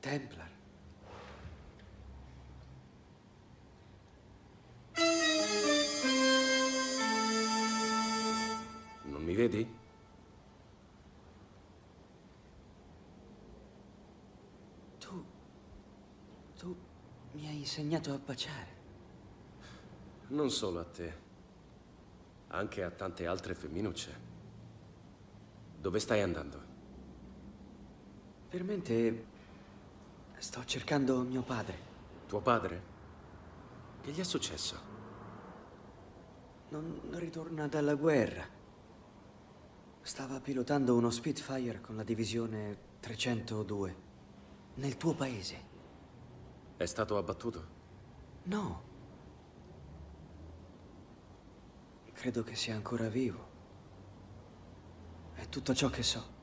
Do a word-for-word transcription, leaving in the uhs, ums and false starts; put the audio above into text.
Templar. Non mi vedi? Tu... tu mi hai insegnato a baciare. Non solo a te. Anche a tante altre femminucce. Dove stai andando? Per mente... sto cercando mio padre. Tuo padre? Che gli è successo? Non ritorna dalla guerra. Stava pilotando uno Spitfire con la divisione trecentodue. Nel tuo paese. È stato abbattuto? No. Credo che sia ancora vivo. È tutto ciò che so.